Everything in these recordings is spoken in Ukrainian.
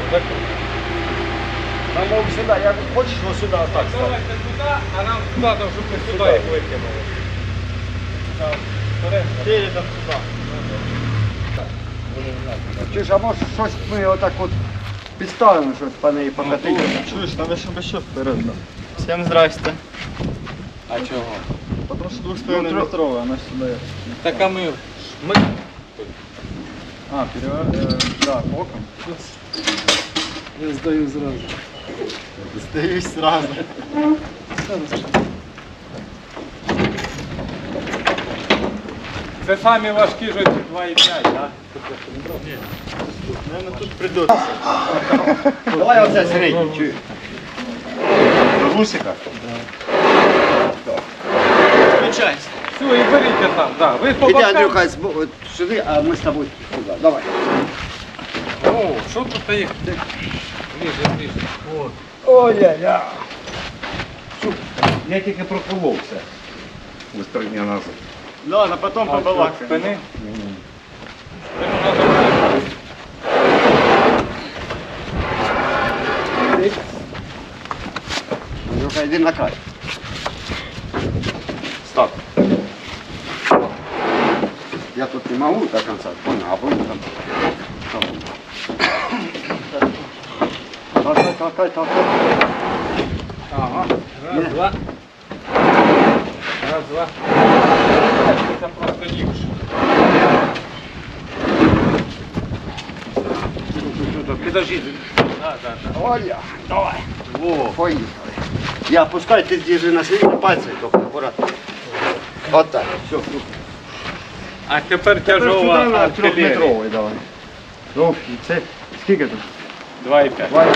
Нам мов сюди, як хочеш, то сюди так. Давайте туди, а нам туди, щоб ми сюди їх викинули. Передом туди. Чи ж, а може щось ми отак от підставимо, щось по неї покатити? Чуєш, треба щоб ще вперед. Всім здрасте. А чого? Потому що 2,5 метрова, вона сюди. Так а ми... А, да, боком. Я здаю зразу. Здаюсь сразу. Це самі важкі ж 2,5, так? Наверное, тут придется. Давай оце середній, чуєш? Гусика? Включайся. Все, і беріть там, да. Ви по Іди, бокам. Андрюха, от сюди, а ми з тобою сюди. Давай. О, що тут їх? Ближе. От. Ой-ля-ля. Я тільки проколовся ось 3 дні назад. Ладно, потом побалакаем. Спини. Андрюха, йди на край. Стоп. Я тут не могу до конца, понял, а вы там. Толкай. Ага. Раз, два. Це просто ліпше. Підожди. Оля, давай. Во. Поехали. Я опускай, ты держи на среднем пальце, только аккуратно. Вот так, все. А тепер тяжова артилерія. 3-метровий давай. Довгий, це скільки тут? 2,5. Давай.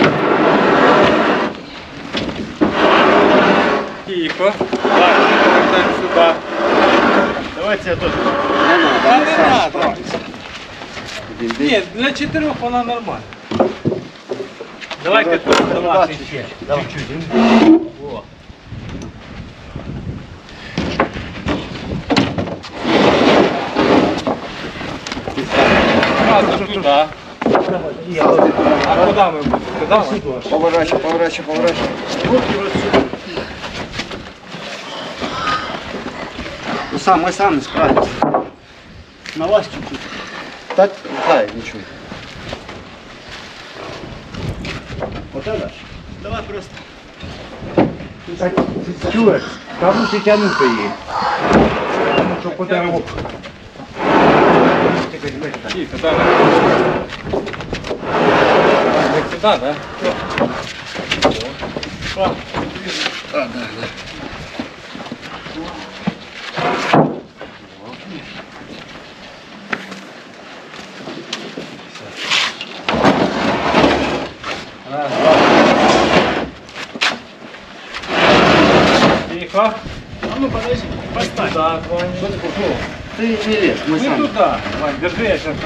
Тихо. Так, повертай сюди. Давайте я тоже. Не надо, Та ми не самі надо. справимося. Іди. Ні, для 4 вона нормальна. Давайте тут до вас ще. Давай. О. Сразу туди. А куди ми будемо? Туди? Поворачивай. Руки вот сюда. Ну сам, мы сами справимся. На вас чуть-чуть. Так, да, ничего. Вот это? Давай просто. Чуєш, кому ти тягнути її? Тому що по дереву. Тихо, да. Як сюди, да? Раз, два. Тихо. А ну подожди, поставь. Туда, Ваня. Ты не лезь, мы Мы сами. туда. Вань, держи, я сейчас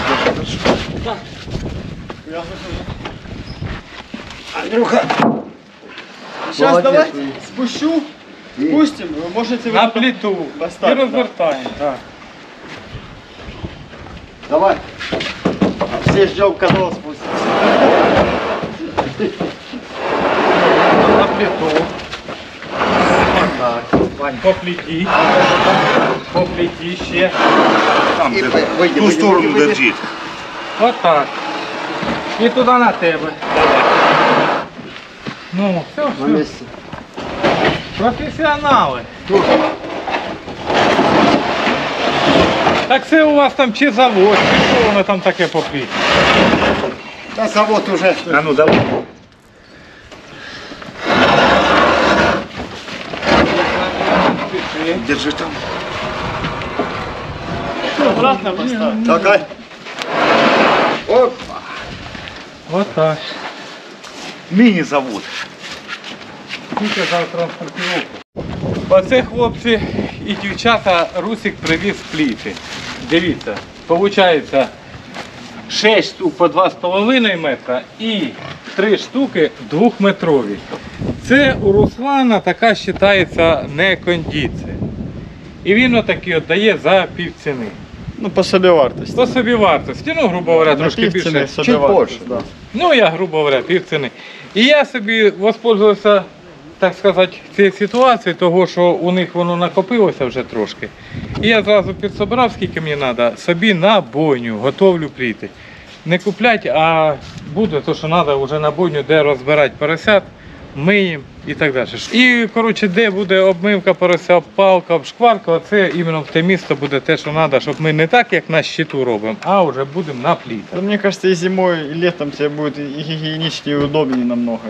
Я выхожу. Андрюха. Сейчас Молодец, давайте вы. спущу, И- спустим, вы можете на вот плиту. поставить, И да. развертаем. Да. Давай. Все ждем, когда он спустится. На плиту. Так. Вань, по плиті. По плиті ще. Там, І де вийди, ту вийди, сторону вийди. держіть. Отак. І туди на тебе. Ну, все, На все. месте. Професіонали. Так це у вас там чи завод, чи що воно там таке по плиті? Да завод уже. А ну давай. Держи там. обратно поставь. Толкай. Оп. Отак. Міні-завод. Тільки за транспортировку. Оце, хлопці і дівчата, Русик привіз пліти. Дивіться, виходить 6 штук по 2,5 метра і 3 штуки 2-метрові. Це у Руслана така вважається не кондиція. І він отакий от дає за півціни. Ну, по собі вартості. По собі вартості, ну, грубо говоря, трошки більше. Чуть больше, да. Ну, я, грубо говоря, півціни. І я собі воспользувався, так сказати, цією ситуацією, того, що у них воно накопилося вже трошки. І я зразу підсобрав, скільки мені треба, собі на бойню, готовлю пліти. Не куплять, а буде те, що треба вже на бойню, де розбирати поросят, миємо і так далі. І, коротше, де буде обмивка порося, палка, обшкварка, це іменно в те місто буде те, що треба, щоб ми не так, як на щиту робимо, а вже будемо на плітах. Да, мне кажется, и зимой, и летом тебе будет и гигиеничнее, и удобнее намного.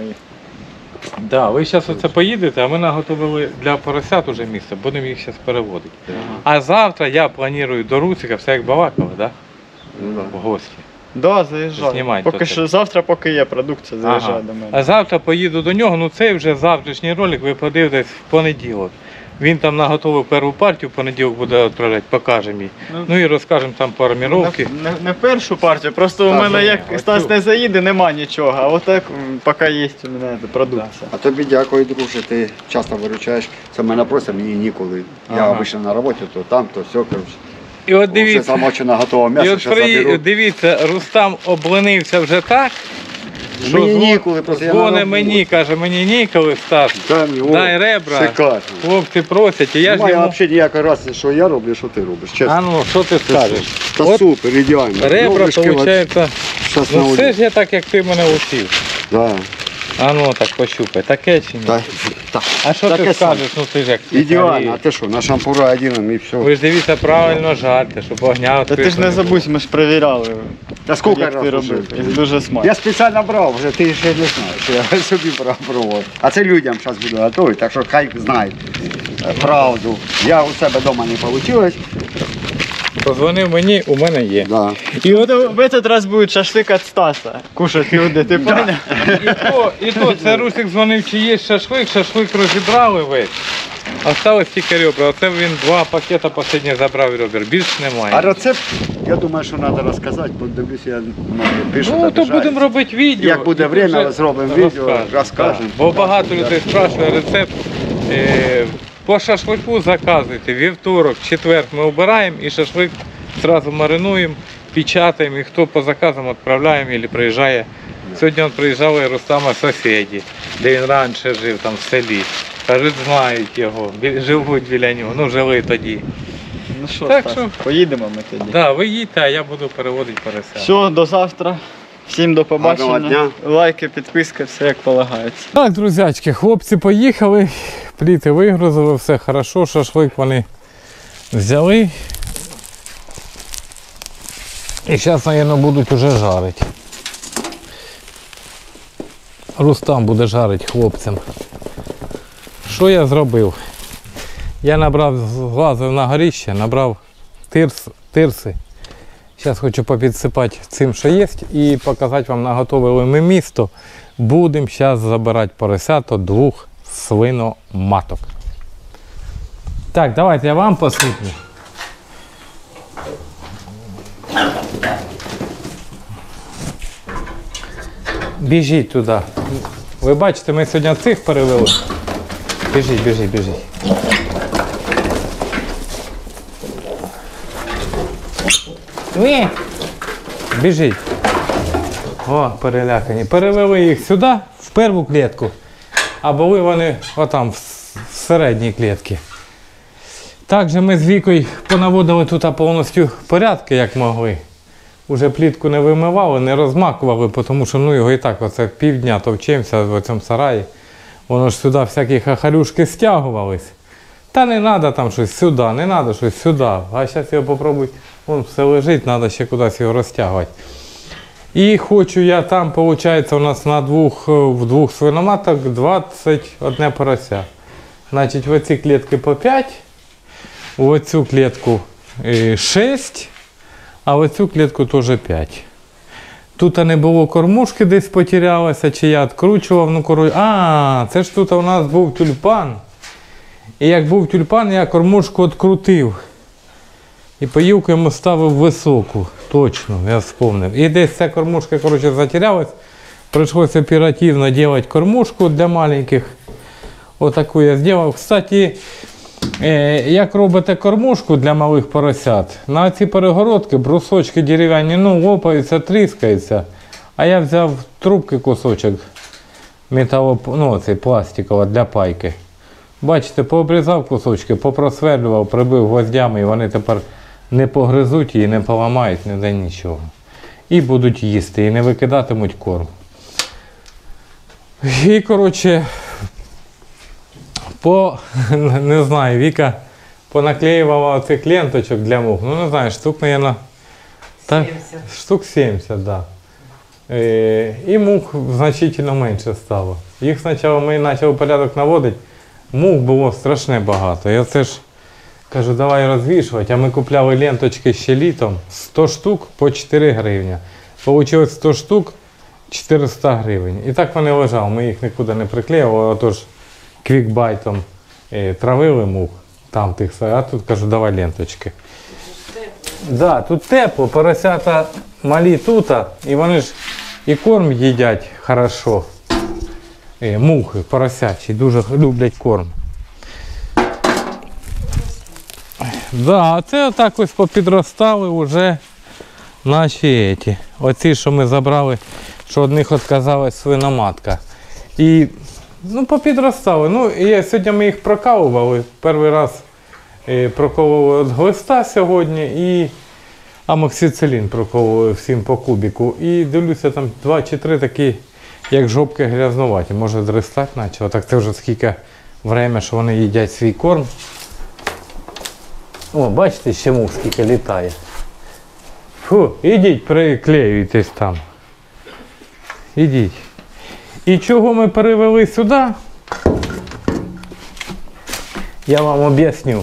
Да, ви зараз оце поїдете, а ми наготовили для поросят уже місце, будемо їх зараз переводити. А завтра я планую до Русика, все як балакали, да? В гості. Да, заезжай. Знімай Поки тут. що, завтра, поки є продукція, заїжджай Ага. до мене. А завтра поїду до нього, ну цей вже завтрашній ролик ви подивитесь в понеділок. Він там наготовив першу партію, в понеділок буде відправляти, покажемо їй. Ну і розкажемо там по арміровці. Не першу партію, просто у Так, мене ні, як оцю. Стас не заїде, нема нічого. А отак поки є у мене продукція. А тобі дякую, друже, ти часто виручаєш. Це мене просто мені ніколи. Я Ага. обично на роботі, то там, то все, коротше. І от Все дивіться, замочено, готове і м'ясо, от що заберу. дивіться, Рустам обленився вже так, що Мені ніколи, просто я на дзвони роботі. мені, каже, мені ніколи, Стас, дай ребра, Шикарно. хлопці просять, і я ж Немає йому... взагалі ніякої разниці, що я роблю, що ти робиш. Чесно. А ну, що ти скажеш? Та От супер, ідеально. ребра, Робиш виходить, щас ну на все вулиці. ж я так, як ти мене вчив. Да. А ну так пощупай, таке чи ні? Так. А що таке ти саме. скажеш, ну ти ж як Ідеально, а спеціаліст. ти що, на шампура один і все. Ви ж дивіться, правильно жарте, щоб огня Та ти ж не забудь, ми ж перевіряли, Та скільки як ти раз робив. уже? І дуже смачно. Я спеціально брав, вже ти ще не знаєш, я собі брав провод. А це людям зараз буду готувати, так що хай знають правду. Я у себе вдома не вийшло. Позвонив мені, у мене є. Да. І от в этот раз буде шашлик від Стаса. Кушать люди, ти поняв? І то, це Русик дзвонив, чи є шашлик розібрали весь. Осталось тільки ребра. Оце він 2 пакета останні забрав ребер, більше А немає. рецепт, я думаю, що треба розказати, бо дивлюсь, я пишу. Ну, то будемо робити відео. Як буде і время, вже зробимо відео, розкажемо. розкажемо. Да. Бо багато людей спрашує рецепт. По шашлику заказуйте. Вівторок, четвер ми обираємо і шашлик одразу маринуємо, печатаємо і хто по заказам відправляємо або приїжджає. Сьогодні от приїжджали Рустама сусіди, де він раніше жив там в селі. Кажуть, знають його, живуть біля нього, ну жили тоді. Ну що, Так Стас, що- поїдемо ми тоді. Да, ви їдьте, а я буду переводити порося. Все, до завтра. Всім до побачення. Гарного дня. Лайки, підписка, все як полагається. Так, друзячки, хлопці поїхали, пліти вигрузили, все хорошо, шашлик вони взяли. І зараз, мабуть, будуть уже жарити. Рустам буде жарити хлопцям. Що я зробив? Я набрав, злазив на горіще, набрав тирси. Зараз хочу попідсипати цим, що є, і показати вам, наготовили ми місто. Будемо зараз забирати поросят від 2 свиноматок. Так, давайте я вам посиплю. Біжіть туди. Ви бачите, ми сьогодні цих перевели. Біжіть, біжіть, біжіть. Ні. Біжіть. О, перелякані. Перевели їх сюди, в першу клітку. А були вони отам, в середній клітці. Також ми з Вікою понаводили тут повністю порядки, як могли. Уже плітку не вимивали, не розмакували, тому що ну, його і так оце півдня товчимося в цьому сараї. Воно ж сюди всякі хахалюшки стягувались. Та не треба там щось сюди, не треба щось сюди. А зараз його попробуй, вон все лежить, треба ще кудись його розтягувати. І хочу я там, виходить, у нас в 2 свиноматок 21 порося. Значить, в оці клітки по 5, в оцю клітку 6, а в оцю клітку теж 5. Тут не було кормушки, десь потерялася, чи я відкручував, ну коротше. А, це ж тут у нас був тюльпан. І як був тюльпан, я кормушку відкрутив. І поїлку йому ставив високу. Точно, я вспомнив. І десь ця кормушка, коротше, затерялась. Прийшлося оперативно робити кормушку для маленьких. Отаку я зробив. Кстати, як робите кормушку для малих поросят, на ці перегородки брусочки дерев'яні, ну, лопаються, тріскаються. А я взяв трубки кусочок цей пластиковий для пайки. Бачите, пообрізав кусочки, попросверлював, прибив гвоздями, і вони тепер не погризуть її, не поламають, ніде нічого. І будуть їсти, і не викидатимуть корм. І, коротше, не знаю, Віка понаклеювала оцих ленточок для мух. Ну, не знаю, штук, мабуть, так, штук 70, да. І мух значительно менше стало. Їх спочатку ми почали порядок наводити, мух було страшне багато. Я це ж кажу, давай розвішувати, а ми купляли ленточки ще літом, 100 штук по 4 гривні. Получилось 100 штук 400 гривень. І так вони лежали, ми їх нікуди не приклеювали, отож квікбайтом травили мух, там тих, а тут кажу, давай ленточки. Да, тут тепло, поросята малі тут, і вони ж і корм їдять хорошо. Мухи поросячі дуже люблять корм. Да, а це отак ось попідростали вже наші еті. Оці, що ми забрали, що одних відказалась свиноматка. І попідростали. Ну, і сьогодні ми їх прокалували. Перший раз прокололи від глиста сьогодні і амоксицилін прокололи всім по кубіку. І дивлюся, там 2 чи 3 такі, як жопки грязнуваті. Може дрестати почало. Так це вже скільки время, що вони їдять свій корм. О, бачите, ще мух скільки літає. Фу, ідіть, приклеюйтесь там. Ідіть. І чого ми перевели сюди? Я вам об'ясню.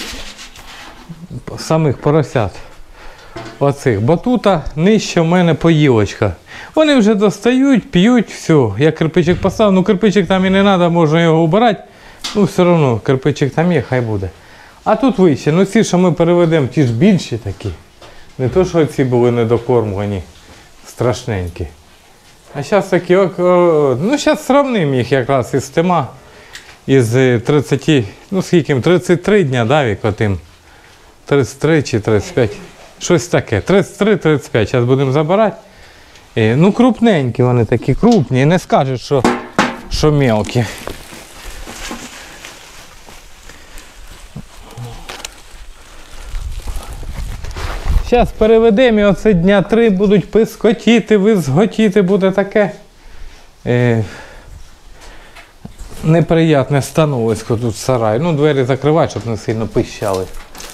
Самих поросят. Оцих. Бо тут нижче в мене поїлочка. Вони вже достають, п'ють, все. Я кирпичик поставив, ну кирпичик там і не треба, можна його убирати. Ну все одно, кирпичик там є, хай буде. А тут вище, ну ці, що ми переведемо, ті ж більші такі. Не то, що ці були недокормлені, страшненькі. А зараз такі, ну зараз сравнимо їх якраз із тима, із 30, ну скільки, 33 дня, да, Вік, отим. 33 чи 35, щось таке, 33-35, зараз будемо забирати. Ну крупненькі вони такі, крупні, не скажуть, що мелкі. Зараз переведемо і оце дня 3 будуть пискотіти, визготіти, буде таке неприятне становисько тут в сараї. Ну, двері закривати, щоб не сильно пищали.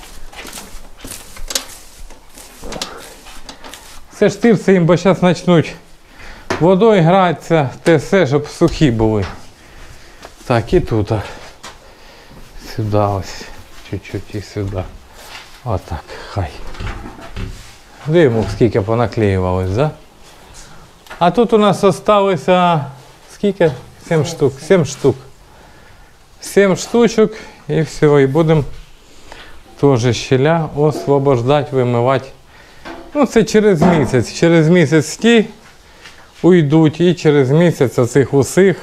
Це ж тирси їм, бо зараз почнуть водою гратися, те все, щоб сухі були. Так, і тут. Сюди ось, чуть-чуть і сюди. Отак, хай. Дивимо, скільки понаклеювалось, да? А тут у нас залишилося, скільки? 7 штук. 7 штук. 7 штучок і все. І будемо теж щеля освобождати, вимивати. Ну це через місяць. Через місяць ті уйдуть і через місяць оцих усіх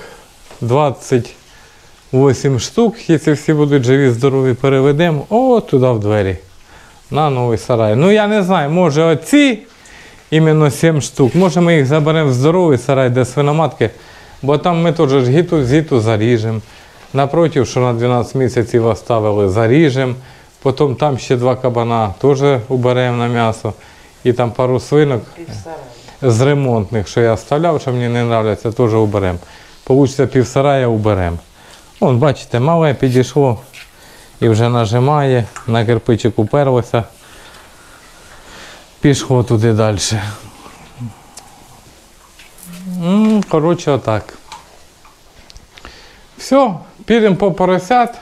28 штук, якщо всі будуть живі, здорові, переведемо, о, туди в двері. На новий сарай. Ну я не знаю, може оці, іменно 7 штук, може ми їх заберемо в здоровий сарай, де свиноматки, бо там ми теж гіту-зіту заріжемо. Напротив, що на 12 місяців оставили, заріжемо. Потім там ще 2 кабана теж уберемо на м'ясо. І там пару свинок з ремонтних, що я оставляв, що мені не подобається, теж уберемо. Получиться півсарая уберемо. Вон, бачите, мале підійшло. І вже нажимає, на кирпичик уперлося, пішло туди далі. Коротше, отак. Все, підемо по поросят.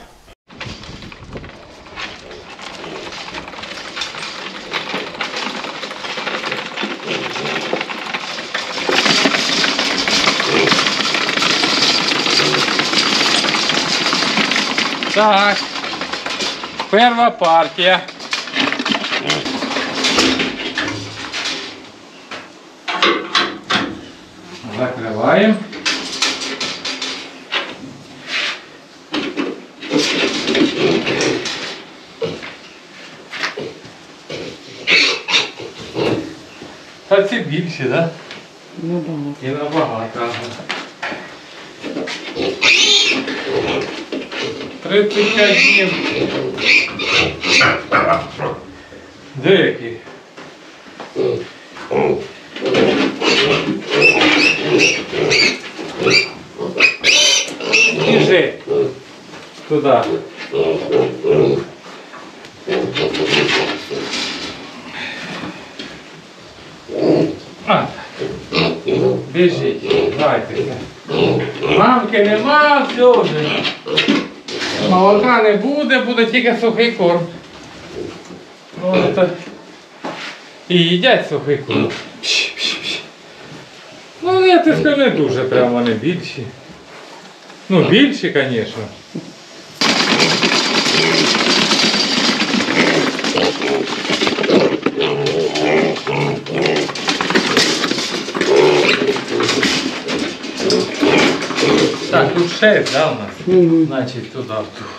Так. Перша партія. Закриваємо. Та ці більші, так? Да? І набагато. Ага. 35 днів. Деякі. Біжи туди. А, біжіть, грайтеся. Мамки нема, все вже. Молока не буде, буде тільки сухий корм. От. І їдять сухий корм. Ну, я ти скажу, не дуже, прямо вони більші. Ну, більші, звісно. Так, тут 6, да, у нас? Значить, туди.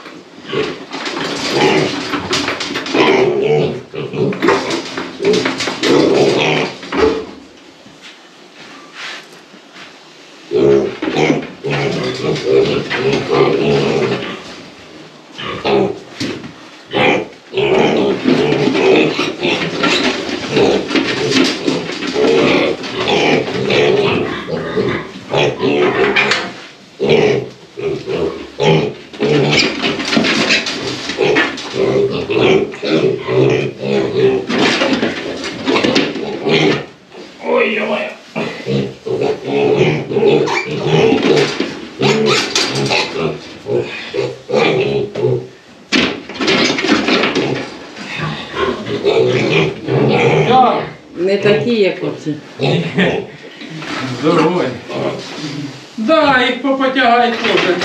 Ой-ой-ой. Не такі, як оці. Здорові. Да, їх попотягають теж.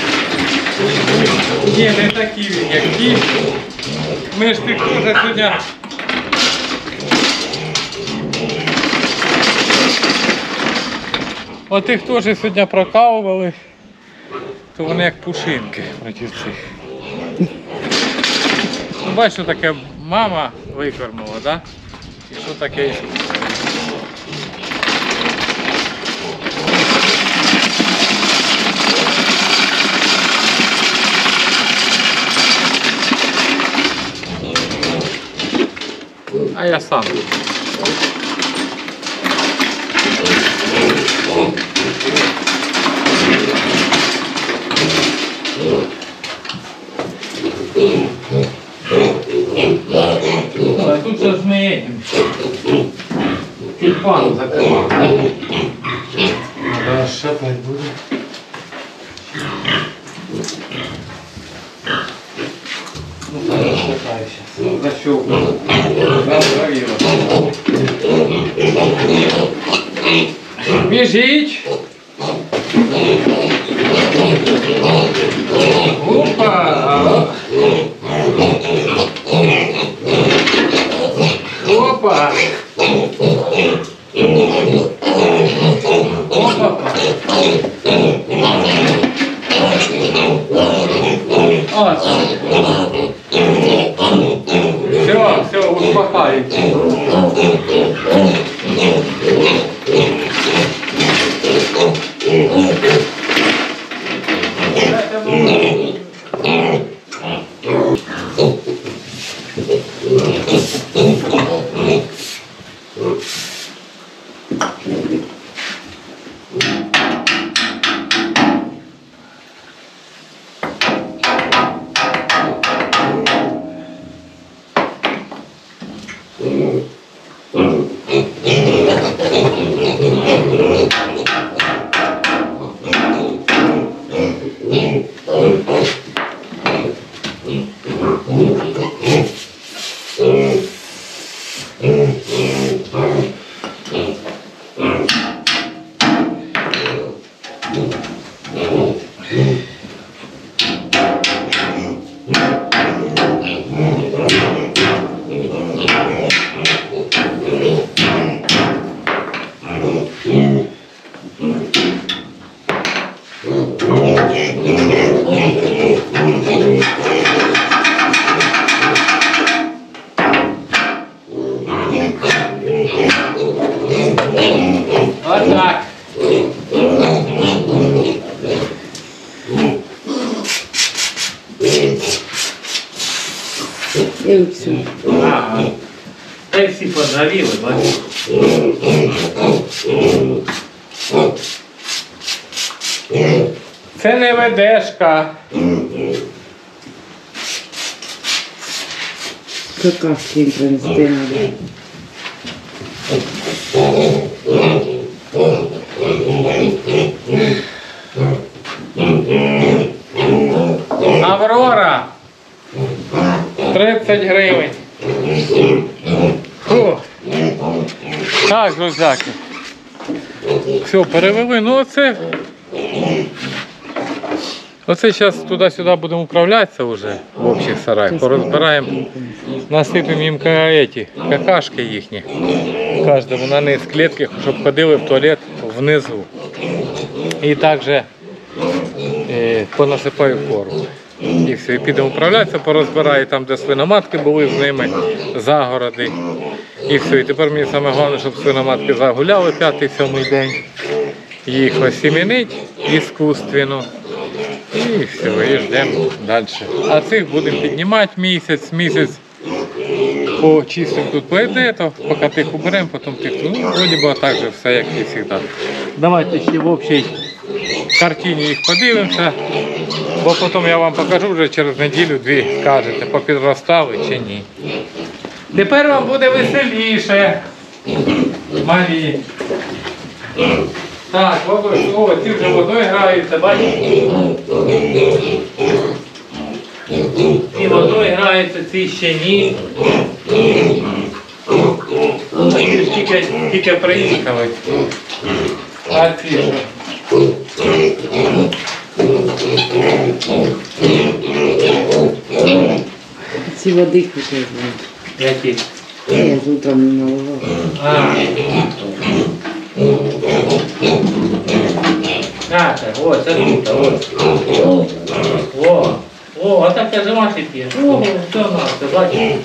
Ні, не такі, як ті. Ми ж тих теж сьогодні. Отих теж сьогодні прокалували, то вони як пушинки проти цих. Бачиш, що таке мама викормила, да? І що таке? А я сам. А тут сейчас мы едем. Тюльпан закрываем. Надо шатать будет. Ну, тогда шатаю сейчас. Защелкну. Бежить. Опа. Опа. Опа. Все, успокаивайте. Ти всю. Ага. Та й всі подгоріли, бачиш. Це не ведешка. Какашки їм принести надо. Аврора. 30 гривень. Фу. Так, друзяки. Все, перевели. Ну оце зараз туди-сюди будемо управлятися вже в общих сараях. Порозбираємо, насипемо їм какашки їхні. Кожному на низ клітки, щоб ходили в туалет внизу. І також понасипаю корму. І все, і підемо управлятися, порозбираю там, де свиноматки були з ними, загороди. І все, і тепер мені саме головне, щоб свиноматки загуляли 5-7 день. Їх осімінить іскусственно. І все, і ждемо далі. А цих будемо піднімати місяць почистимо тут то поки тих уберемо, потім тих. Ну, вроді би так же все, як і завжди. Давайте ще в общій картині їх подивимося, бо потім я вам покажу вже через неділю-дві, скажете, попідростали чи ні. Тепер вам буде веселіше, малі. Так, водою, ці вже водою граються, бачите? І водою граються, ці ще ні. Ці ж тільки приїхали. А ці що? Ці води хотіли. Які? Я з утром не наливала. Так, ось, це тут, ось. О, а так я жива п'є. О, все у нас, ти бачиш?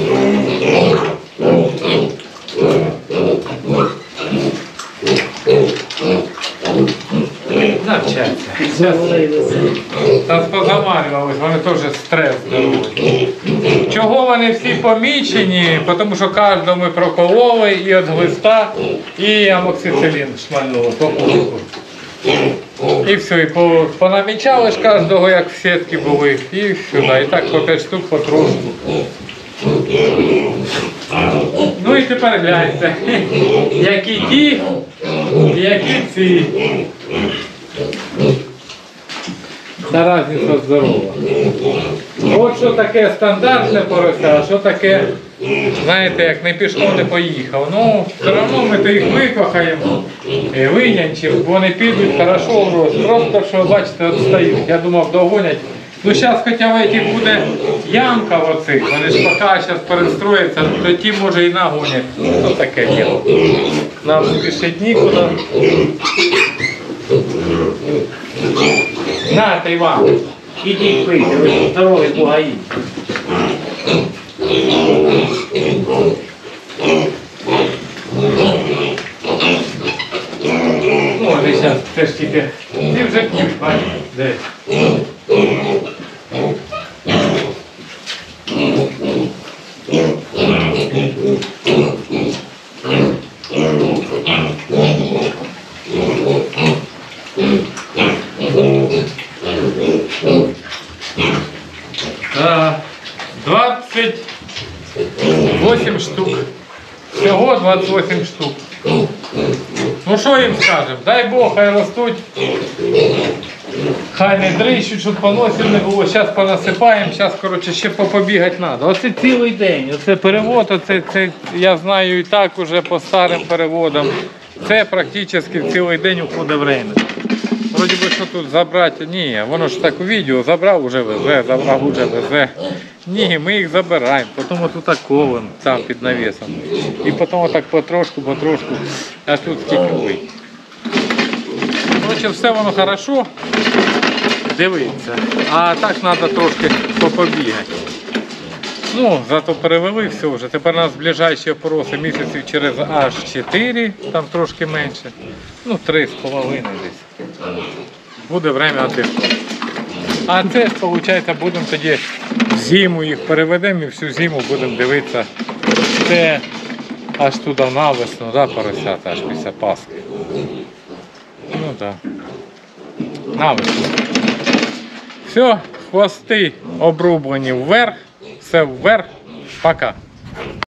Навчаться. Завалилися. Та позамарювались, вони теж стрес дарують. Чого вони всі помічені? Тому що кожного ми прокололи і від глиста, і амоксицилін шмальнули по курку. І все, і понамічали ж кожного, як в сітки були, і сюди. І так по 5 штук потрошку. Ну і тепер гляньте, які ті, які ці. Та різниця здорова. От що таке стандартне порося, а що таке, знаєте, як не пішов, не поїхав. Ну, все одно ми то їх викохаємо, винянчимо, вони підуть хорошо в рост. Просто, що, бачите, відстають. Я думав, догонять. Ну, зараз хоча б яких буде ямка в оцих, вони ж поки зараз перестрояться, то ті, може, і нагонять. Ну, то таке діло. Нам не пішить нікуди. Нате, Іван, ідіть пийте, ви здорові бугаї. Ну, вони зараз теж тільки, ти вже п'ють, бачиш, де. Так, 28 штук. Всього 28 штук. Ну що їм скажемо? Дай Бог, хай ростуть. Хай не дрищуть, щоб поносів не було. Зараз понасипаємо, зараз, коротше, ще побігати треба. Оце цілий день, оце перевод, оце я знаю і так уже по старим переводам. Це практично цілий день уходить время. Вроді би, що тут забрати, ні, воно ж так у відео забрав, уже везе, забрав, уже везе. Ні, ми їх забираємо, потім отут ковен, там під навісом. І потім отак потрошку, а тут скільки ви. Коротше, все воно хорошо, дивиться, а так треба трошки побігати. Ну, зато перевели все вже. Тепер у нас ближайші опороси місяців через аж 4, там трошки менше. Ну, 3,5 десь. Буде время віддихнути. А це, виходить, будемо тоді в зиму їх переведемо і всю зиму будемо дивитися. Це аж туди навесну, да, поросята, аж після Пасхи. Ну так. Да. Навесну. Все, хвости обрублені вверх, все вверх. Пока.